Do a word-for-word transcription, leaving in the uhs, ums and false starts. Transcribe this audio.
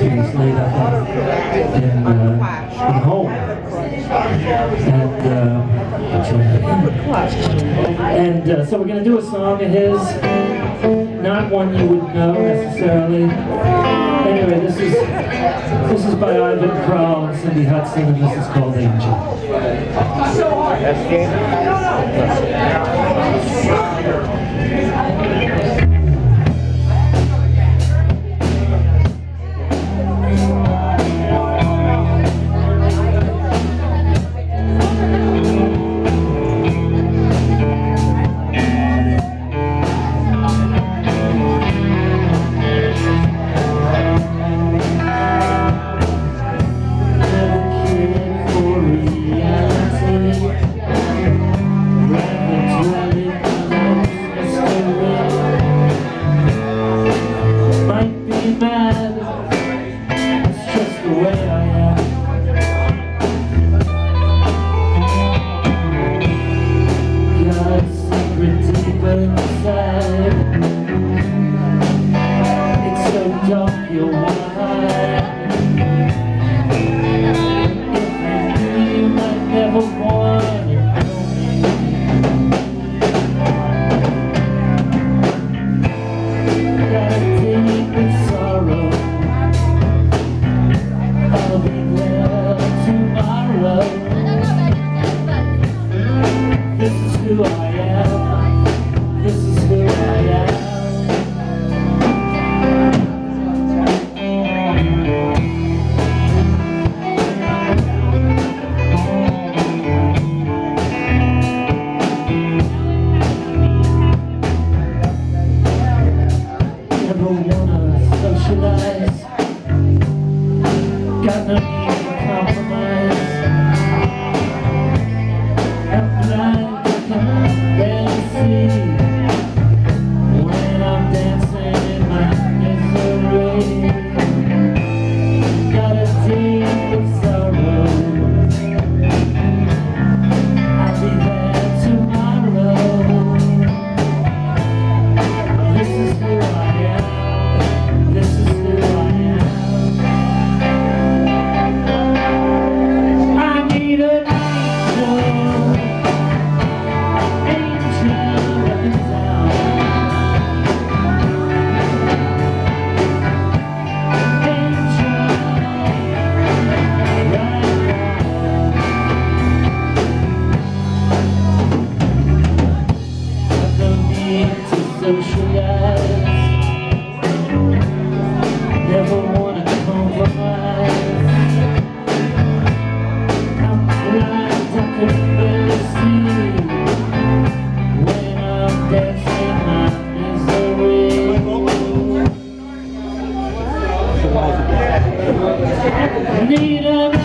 and he's laid up in, in, uh, in home. And, uh, and uh, so we're going to do a song of his, not one you would know necessarily. Anyway, this is this is by Ivan Kroll and Cindy Hudson, and this is called Angel. Got no need to compromise. I'm blind, I can barely see when I'm dancing in my misery. Got a deep of sorrow. I'll be there tomorrow. This is who I am. This is who I am. Socialize, never wanna compromise. I'm blind, I can barely see when I'm dancing my misery. Need a